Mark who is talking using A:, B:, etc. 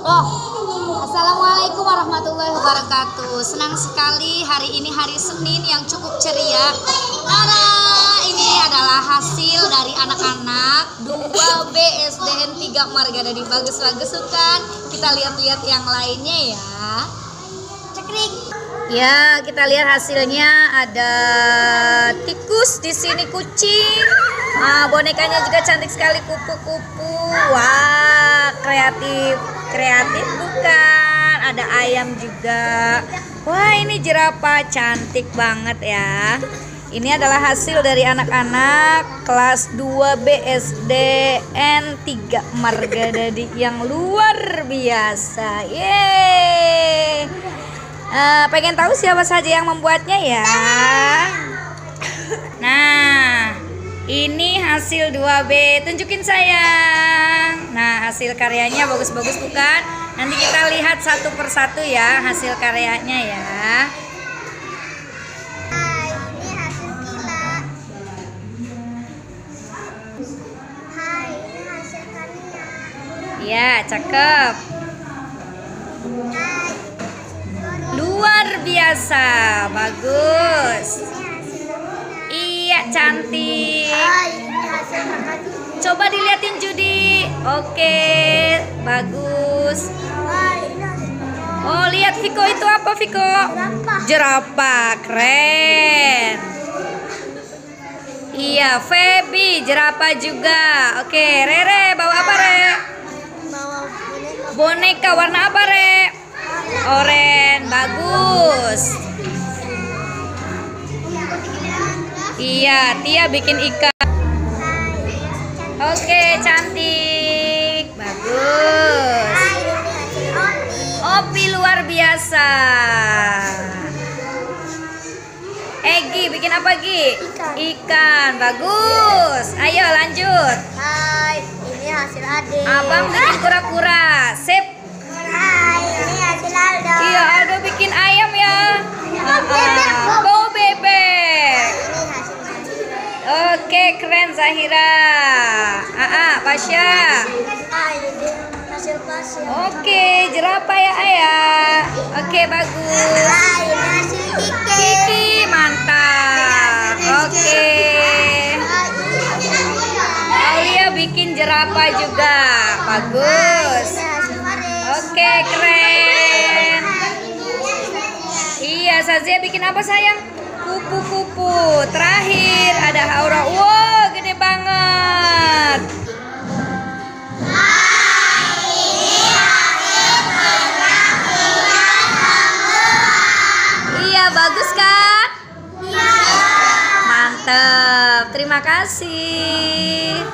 A: Oh, Assalamualaikum warahmatullahi wabarakatuh. Senang sekali hari ini hari Senin yang cukup ceria. Ini adalah hasil dari anak-anak 2B SDN 3 Marga Dadi. Bagus-bagus kan? Kita lihat-lihat yang lainnya ya. Cekrik. Ya, kita lihat hasilnya. Ada tikus di sini, kucing. Bonekanya juga cantik sekali, kupu-kupu. Wah, kreatif bukan? Ada ayam juga. Wah, ini jerapah cantik banget ya. Ini adalah hasil dari anak-anak kelas 2B SDN 3 Marga Dadi yang luar biasa. Yeay. Pengen tahu siapa saja yang membuatnya ya? Nah, ini hasil 2B. Tunjukin sayang. Nah, hasil karyanya bagus-bagus bukan? Nanti kita lihat satu persatu ya hasil karyanya ya.
B: Hai, ini hasil Kila. Hai, ini hasil Kania.
A: Ya, cakep.
B: Hai,
A: Luar biasa. Bagus. Iya, cantik.
B: hai, ini hasil Kakadi.
A: Coba diliatin Judi. Oke, bagus.
B: Hai, ini hasil
A: Oh, lihat Viko, itu apa Viko?
B: Jerapah.
A: Jerapah, keren. Iya, Feby, jerapah juga. Oke, Rere, bawa apa Re?
B: Bawa
A: Boneka warna apa Re? Oranye, bagus. Iya, Tia bikin ikan. Oke, cantik. Bagus. Opi luar biasa. Egi bikin apa Gi? Ikan. Bagus. Ayo lanjut.
B: Hai, ini hasil Ade.
A: Abang bikin kura-kura. Sip.
B: Hai, ini hasil Aldo.
A: Iya, Aldo bikin ayam ya. Bau bebek.
B: Ini hasil Zahira.
A: Oke, keren Zahira. Pasya.
B: Hai, ini hasil Pasya.
A: Oke, jerapah ya Ayah. Oke, bagus.
B: Hai, ini hasil Kike.
A: Kiki, mantap. Oke. Aulia bikin jerapah juga. Bagus.
B: Ini hasil Faris.
A: Oke, keren. Iya, Sazia bikin apa sayang? Kupu-kupu. Terakhir ada Aura. Wow, gede banget. Iya, bagus kan?
B: Iya.
A: Mantap. Terima kasih.